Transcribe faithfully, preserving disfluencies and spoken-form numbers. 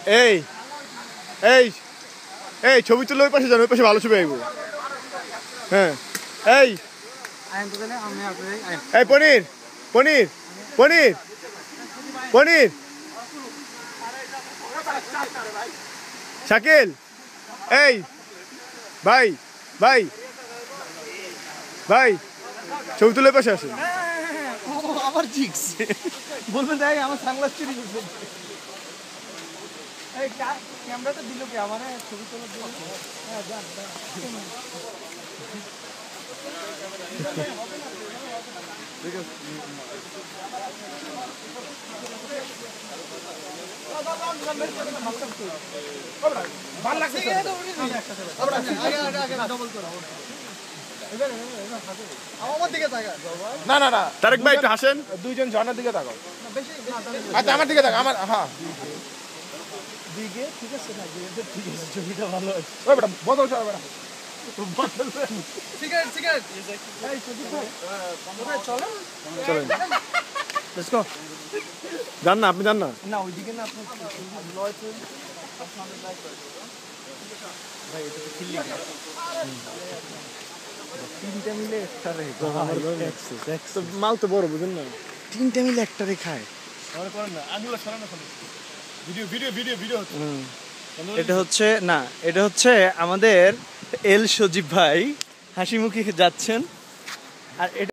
এই এই এই ছবি তুলে ওই পাশে যান, ওই পাশে ভালো ছবি আইব। হ্যাঁ এই এই পনির পনির পনির পনির শাকিল এই ভাই ভাই ভাই ছবি তুলে পাশে আসে। আবার জিগছে বলবেন তাই আমার সানগ্লাস চুরি করছে। এই ক্যামেরাটা দিল কি আমারে ছবি তোলার জন্য? হ্যাঁ যান ঠিক আছে। ভালো লাগছে আমার দিকে তাকা। না না না তারেক ভাই একটু হাসেন। দুইজন ঝর্ণার দিকে তাকাও। আচ্ছা আমার দিকে তাকা। আমার হ্যাঁ দিকে ঠিক আছে না দিকে ঠিক আছে, ছবিটা ভালো আছে। ওই বেটা বদল চল বেটা বদল সিগারেট সিগারেট এই ছবি তো কোথায় চলে চলেন লেটস গো। জান না আপনি জান না না ওইদিকে না আপনি লয় তো ভাই এটা তো ফিল্লিং তিনটা মিলে একটা রে মাল তো বড় বুঝেন না, তিনটা মিলে একটা রে খায়। মনে করেন না আঙুল সরানো খালি ভিডিও ভিডিও ভিডিও ভিডিও এটা হচ্ছে না এটা হচ্ছে আমাদের এল সজীব ভাই হাসি মুখে যাচ্ছেন আর